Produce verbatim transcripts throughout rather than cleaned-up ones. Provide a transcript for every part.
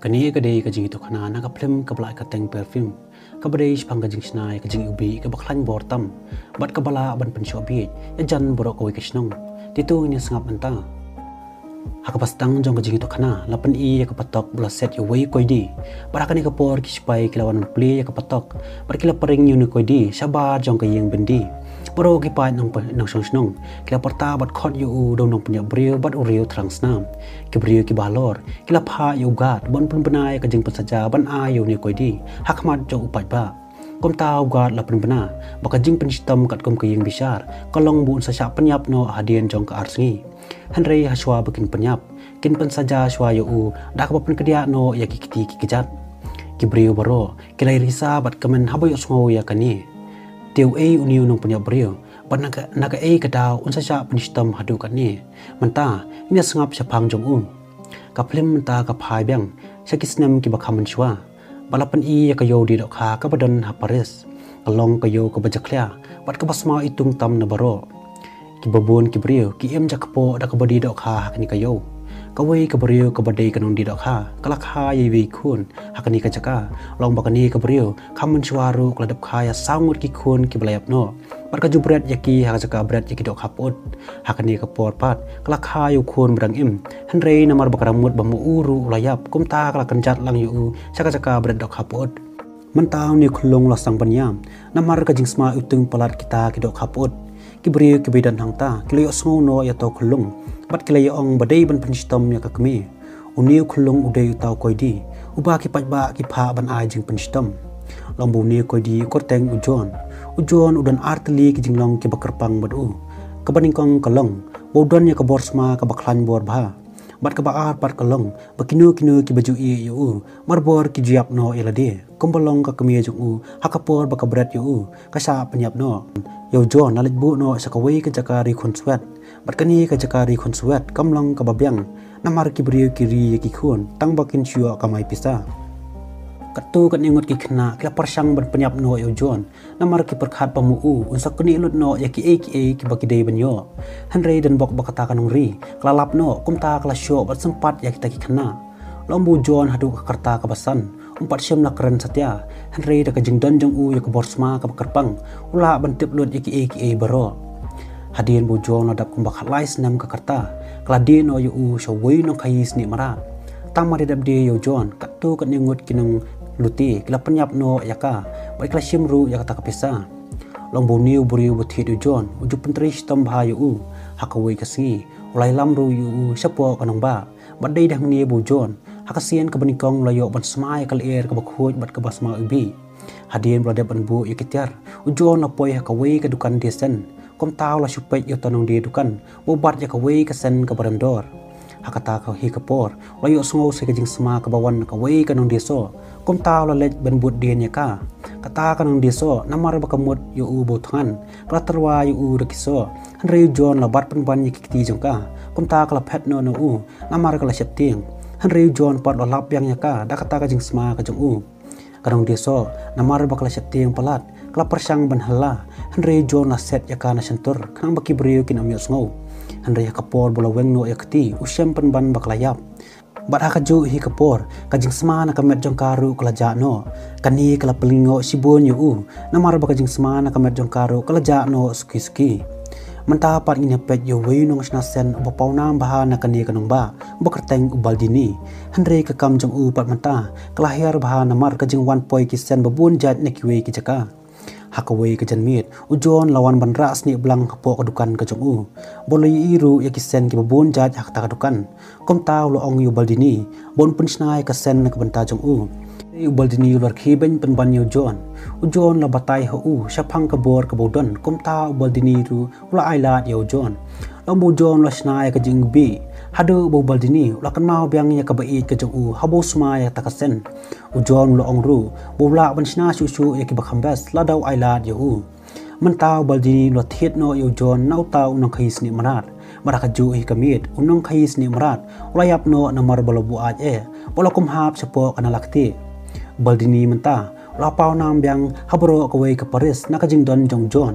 Kani kadai kajing itu kana na kaplim kabla kateng perfume kabadai spang kajing snai kajing ubi kabaklan bortam bat kabala ban penshobi ya jan borok koi kishnong titu ini sangap mentang hakapastang jong kajing itu kana lapan i ya kapatok bula set ya wei koi di barakani kapor kispai kilawan pli ya kapatok barkila pering yunu koi di sabar jong kayeng bendi boro kipai nang nang song snong kila porta bat khot yu dong nong punya brio bat urio transnam ki brio ki balor kila pha yu gat bon pun benai ka jing pensaja ban a yu ni koi di hakmat jo upai ba kom tau gat la pun bena baka jing penstam kat kom kayeng bisar kolong bun sa sya penyap no hadien jong ka arsi Henry haswa bikin penyap kin pensaja shwa yu dak pun kedia no ya ki kiti ki kejat ki brio baro kila irisa bat kemen haboy osmo ya kani Teu ei uniu nong punya brio, ban naga naga ei kadau unsa sya penistam hadu kat ni. Menta ini sengap syapang jong u. Kaplim menta ka phai bang, sakisnem ki bakhaman shwa. Balapan i ya kayo di dok kha ka badan ha paris. Kalong kayo ka bajaklia, bat ka basma itung tam na baro. Ki babun ki brio, ki em jakpo da ka badi dok kha hakni kayo. Kawai ka brio ka badai kanong di dok kha, kalak ha ye wi khun hakni ka jaka. Long bakani ka brio, khamun shwaru kladap kha ya sangut ki khun ki blayap no. Bat ka jubret yaki ha jaka bret yaki dok hapot. Hakni ka por pat, kalak ha yu khun brang im. Henrei namar bakaramut bamu uru layap, kumta kalak kenjat lang yu saka jaka bret dok hapot. Mentau ni khulong lasang banyam, namar ka jing sma utung palat kita ki dok hapot. Ki brio ki bedan hangta, ki leyo sngo no ya to khulong. Bat kilay ong badai ban penstom ya kakmi uniu khulung udai utau koi di uba ki pajba ki pha ban ai jing penstom lombu ni koi di korteng ujon ujon udan artli ki jinglong ki bakarpang badu kabaningkong kalong bodon ya ka borsma ka baklan bor bha bat ka baar par kalong bakinu kinu ki baju i yu marbor ki jiap no elade kombolong ka kami jung u hakapor bakabret yu kasa penyap no yo jon nalit bu no sakawai ka jakari khonswet bat kani ka jakari khonswet kamlong ka babyang namar ki brio kiri ki khun tang bakin shua kamai pisa katu kan ingot ki khna kla parsang ban penyap no yo jon namar ki perkhat pamu u unsak kuni lut no ya ki e ki e ki bakidei banyo hanrei dan bok bakata kanong ri klalap no kumta kla sho bat sempat ya kita ki khna lombu jon hadu ka karta ka basan umpat syam na keren satya hanrei da ka jingdan jong u ya ka borsma ka bakarpang ula ban tip lut ya ki e ki e baro hadien bu jon ladap kumbak lais nam ka karta kladi no yu u shawai no kais ni mara tamari dab de yo jon katu kan ingot kinong luti kila penyap no yaka baik la shimru yaka ta kapisa long boniu buriu buthi du jon uju pentri stom bha yu u hakawai kasi ulai lamru yu u sapo kanong ba badai dah ni bu jon hakasian ka banikong layo ban smai kal air ka bakhuj bat ka basma ubi hadien brada ban bu yakitiar ujon apoi hakawai ka dukan desen kom tau la supet yo tanong di dukan bobat yakawai ka sen ka barandor hakata ka hi kapor layo sngo se ka jing sma ka bawan ka wei kanong deso kom tau la lej ben bud den yaka kata kanong deso namar ba kamut yu u bothan pratarwa yu u rekiso hanrei jon la bat pen ban yikti jongka kom ta kala phet no no u namar kala septing hanrei jon pat la lap yang yaka da kata ka jing sma ka jong u kanong deso namar ba kala septing palat kala persang ban hala hanrei jon la set yaka na sentur kanang baki brio kin amyo sngo hanrei kapor bola weng no yakti usyam pen ban baklayap bat hakaju hi kapor kajing sma na kamet jong karu kala ja no kani kala pelingo sibon yu u namar ba kajing sma na kamet jong karu kala ja no suki suki menta pat ini pet yo wei nong sna sen ba paunam baha na kani kanong ba bakarteng ubaldini hanrei ka kam jong u pat menta kala her baha namar kajing one point ki sen babun jat nekiwe ki jaka hakawai ke janmit ujon lawan banra sni blang hapo kadukan ka jong u boloi iru ya kisen ki babun jaj hak ta kadukan kom taw lo ong yu baldini bon pun snai ka sen ka banta jong u yu baldini lor khiben pen ban yu jon ujon la batai ho u shaphang ka bor ka bodon kom taw baldini ru ula ailat yu jon lambu jon la snai ka jing bi hadu bo baldini la kan mau byang ya ka bait ka jong u habo sma ya ta ka sen ujon lo ong ru bobla ban sna su su ya ki bakhambas la daw ailat yu mentau baldini lo thiet no yu jon nau tau nong khais ni marat maraka ju hi kamit unong khais ni marat ulayap no namar balabu aj e bolakum hap sepo kana lakti baldini menta la pau nam byang habro ka wei ka paris na ka jing don jong jon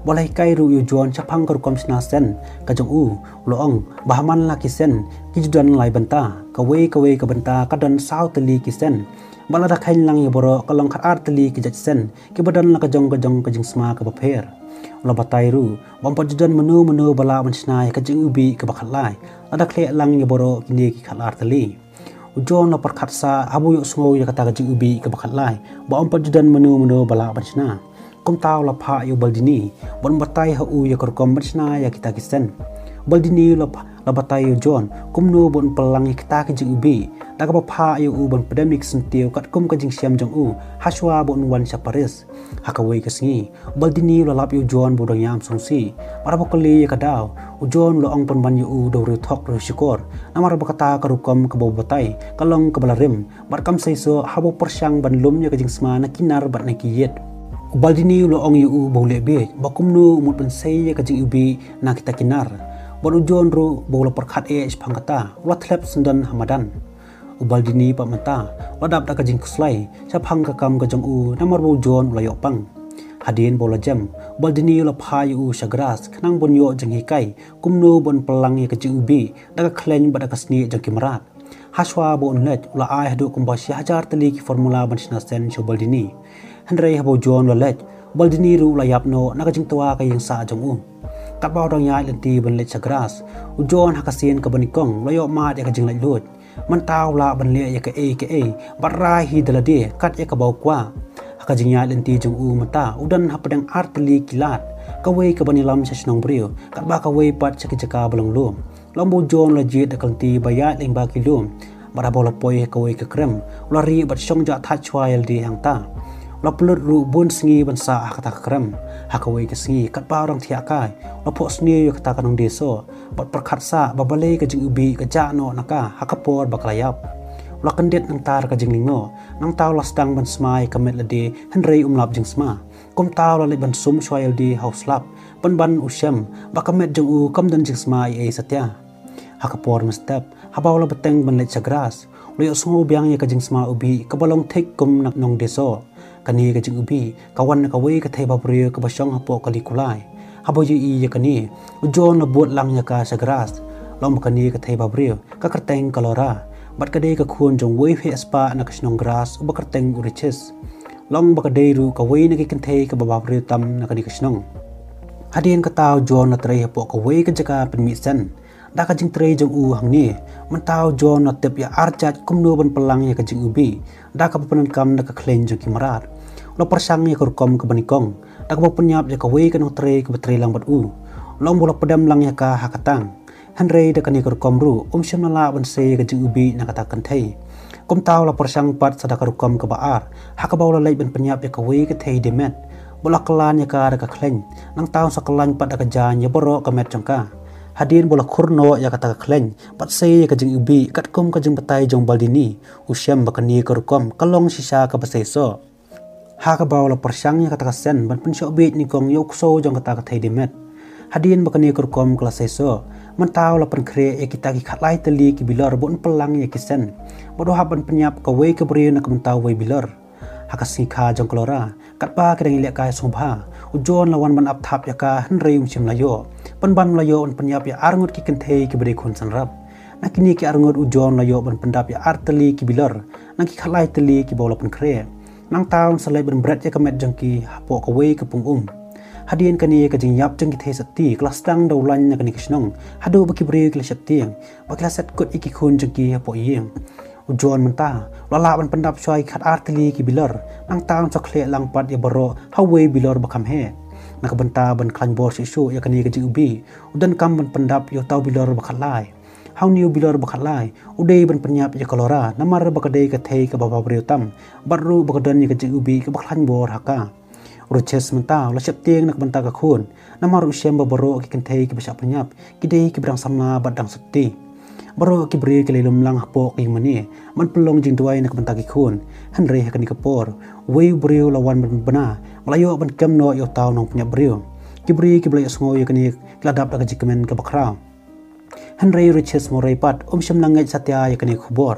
boleh kai ru yu juan chapang ka rukom sna sen ka jong u loong bahaman la ki sen ki judan lai banta ka we ka we ka banta ka dan sau tali ki sen bala da khain lang ye boro ka long khat ar tali ki jat sen ki badan la ka jong ka jong ka jing sma ka ba pher la batai ru bom pa judan menu menu bala ban snai ka jing ubi ka ba khalai la da khle lang ye boro ki ni ki khal ar tali ujon la par khat sa abu yu sngo ya kata ka jing ubi ka ba khalai bom pa judan menu menu bala ban sna kom taw la pha yu baldini bon batai ha u ya kor kom ban sna ya kita ki sen baldini la la batai yu jon kum no bon pelang ya kita ki jing ubi da ka ba pha yu u bon pandemic sentiu kat kum ka jing siam jong u haswa bon wan sa paris hakawai ka sngi baldini la lap yu jon bodong yam song si para ba kali ya ka daw u jon lo ong pon ban yu u do ru thok ru shikor namar ba kata ka rukom ka bo batai kalong ka balarim bar kam sai so habo persyang ban lum ya ka jing sma na kinar bat na kiyet baldini lo ong yu u bo le be ba kum nu mut ban sai ya ka jing ubi na kita kinar bon ujon ru bo la perkhat e phangata wa thlep sundan hamadan ubaldini pa mata wadap da ka jing kuslai sa phang ka kam ka jong u namar bo jon la yo pang hadin bo la jam baldini la pha yu shagras khnang bon yo jang hi kai kumno bon pelang ye ka jing ubi da ka khleng ba da ka sni jang kimrat haswa bo net la ai hadu kum ba shi hajar tali ki formula ban sna sen sho baldini hanrei ha bo jon la let baldini ru la yap no na ka jing twa ka yang sa jong u kat ba dong ya lenti ban let shagras u jon ha ka sin ka banikong la yo ma ya ka jing lai lut man taw la ban le ya ka e ka e barai hi dalade kat ya ka baw kwa ka jingya lenti jong u mata udan ha padang artli kilat ka we ka banilam sa snong brio kat ba ka we pat sa kijaka balong lum lambo jon la jit ka ti bayat ling ba kilum bara bola poi ka we ka krem la ri bat song ja tha chwail di hang ta la pulut ru bun sngi ban sa ha ka krem ha ka we ka sngi kat ba rang thia kai la pho sni yo ka ta kanong de so bat prakhat sa babale ka jing ubi ka ja no naka ha ka por baklayap la kandet nang tar ka jing lingo nang taw la stang ban smai ka met la de hanrei umlap jing sma kom taw la le ban sum shwail di house lap ban ban ushem ba ka met jing u kam dan jing sma e satya ha ka por mastap ha baw la bateng ban le chagras lo yo sungo biang ye ka jing sma ubi ka balong thek kum nak nong de so kani ka jing ubi kawan ka we ka thai ba pri ka ba shong ha po ka likulai habo yu i ya kani ujon la buat lang ya ka sagras lom kani ka thai ba pri ka kerteng kalora bat ka de ka khun jong we phe spa na kasnong gras ba kerteng uriches long ba ka de ru ka we na ki kan thai ka ba ba pri tam na kani kasnong hadin ka taw jon na trai ha po ka we ka jaka permi sen da ka jing trai jong u hang ni man taw jon na tep ya archat kumno ban pelang ya ka jing ubi da ka panan kam na ka klen jong kimarat lo persang ya kurkom ka banikong da ka penyap ya ka we ka no trai ka batrai lang bat u long bola pedam lang ya ka hakatang hanrei da ka ni kurkom ru um sham la ban se ka jing ubi na kata kan thai kom taw la persang pat sa da ka kurkom ka baar ha ka baw la lai ban penyap ya ka we ka thai demet bola klan ya ka da ka klen nang taw sa klan pat da ka jan ya boro ka met jangka hadin bola khurno ya kata khleng pat sei ka jing ubi kat kom ka jing batai jong baldini usyam bakani kurkom kalong sisa ka basai so ha ka baw la persang ya kata sen ban pun shobit ni kong yok so jong kata ka thai demet hadin bakani kurkom kala sai so man taw la pan khre ya kita ki khatlai tali ki bilor bon pelang ya kisen bodo ha ban penyap ka we ka bri na ka taw we bilor ha ka sikha jong klora kat pa ka ding le ka sobha ujon lawan ban ap thap ya ka hanrei um chim layo pan ban layo on penyap ya arngut ki kenthei ki bri khun sanrap nakini ki arngut ujon layo ban pendap ya arteli ki bilor nang ki khalai teli ki bola pan khre nang taun salai ban brat ya ka met jangki hapo ka we ka pung um hadien kani ka jing yap jang ki the sati klas tang do lan na kani kisnong hadu ba ki bri kla shaptiang ba kla set kut iki khun jangki hapo yeng ujon menta lala ban pendap choi khat arteli ki bilor nang taun chokle lang pat ya baro hawe bilor ba kam he nak benta ban klan bor sisu ya kani ka jing ubi udan kam ban pendap yo taw bilor ba khalai how new bilor ba khalai udei ban penyap ya kalora namar ba kadei ka thei ka baba briotam baru ba kadan ya ka jing ubi ka ba klan bor haka ruches menta la chep tieng nak benta ka khun namar usem ba baro ki kan thei ki ba penyap ki dei ki brang samna badang sutti baro ki bri ki lelum lang hapo ki mani man pelong jing tuai nak benta ki khun hanrei ha kani ka por wei brio lawan ban bana malayo ban kam no yo taw nong penyap brio ki bri ki blai sngo ya kani kladap ka jikmen ka bakra hanrei riches morai pat um sham langai satya ya kani khubor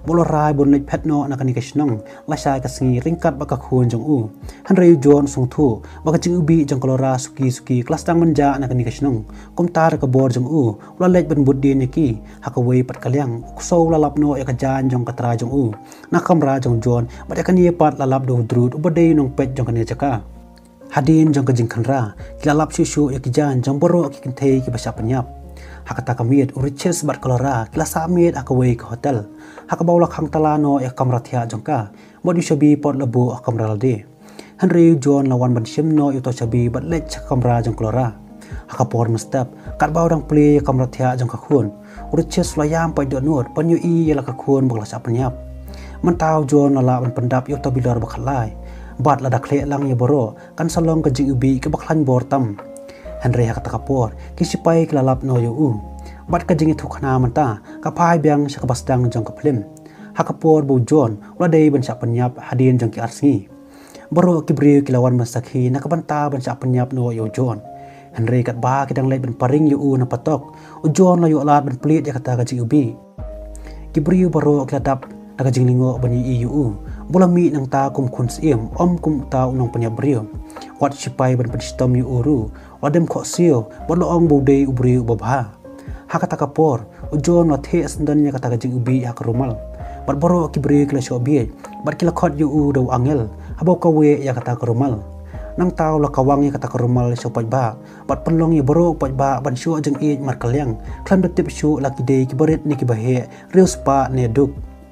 bolo rai bon lek phet no na kani kashnong la sai ka singi ringkat ba ka khun jong u han rei jon sung thu ba ka jing ubi jong kolora suki suki klas tang manja na kani kashnong kom tar ka bor jong u la lek ban bud din ki ha ka wei pat kalyang so la lap no ya ka jan jong ka tra jong u na kamra jong jon ba ka ni pat la lap do drut ba dei nong pet jong kani chaka hadin jong ka jing khanra kila lap shu shu ya ki jan jong boro ki kin thei ki ba sha panyap hakata kamit uriches bat kolora kila samit akaway ka hotel hakabawla khang talano ya kamra thia jongka modi shabi pot labu akamra de henry john lawan ban shimno yuto shabi bat lech kamra jong kolora hakapor mustap kat bawdang play kamra thia jongka khun uriches layam pai do not panyu i yala ka khun bogla sa panyap mantaw john la ban pandap yuto bilor bakhalai bat la dakhle lang ye boro kan salong ka jing ubi ka bakhlan bortam Henry hakata kapor kisipai klalap no yu u bat ka jingi thukhna manta ka phai byang sa kabastang jong ka film hakapor bu john la dei ban sa panyap hadin jong ki arsi baro kibri kilawan masakhi na kabanta ban sa panyap no yu john Henry kat ba kidang lai ban paring yu u na patok u john la yu lat ban plit ya kata ka jingi ubi kibri baro kladap na ka jinglingo ban yi yu u bulami nang ta kum khun sim om kum ta unong panyap brio wat sipai ban padistom yu uru wadem kho sio bolo ong bodei ubri ubabha hakata kapor ujon la the sandan nya kata jing ubi hak rumal bat boro kibri kla shobi bat kila khot yu u do angel abo kawe ya kata rumal nang taw la kawang ya kata rumal so paj ba bat penlong ya boro paj ba ban shu jeng e mar kalyang klan betip shu la kidei kibaret ni kibahe real spa ne duk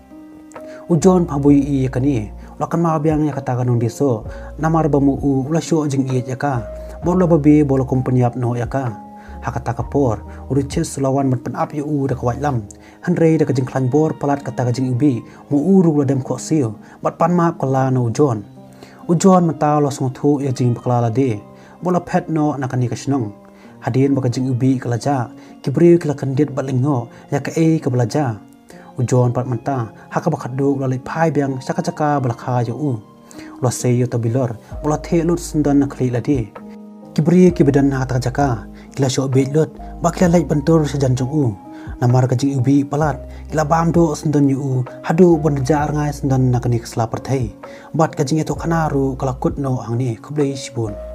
ujon phabui i kani lakan ma byang ya kata kanung diso namar bamu u la shu jeng e ya ka bolo babi bolo kompanya no yaka hakata kapor uriches lawan man pen ap yu u da kwai lam hanrei da kajing klan bor palat kata kajing ubi mu uru la dem kho sio bat pan ma kala no jon ujon mata lo song thu ya jing bakla la de bola phet no nakani kashnong hadin ba kajing ubi kala ja kibri kala kandit balingo ya ka e ka balaja ujon pat manta hakaba khadu la le phai byang chaka chaka balakha yu u lo se yo to bilor bola the lut sundan na khli la de kibri kibedan na ta jaka kila sho belot bakla lai bantur sejan jong u namar ka jing ubi palat kila bam do sundan yu u hadu bon jar ngai sundan na kani ksla parthai bat ka jing to khana ru kala kut no angni khublei sibun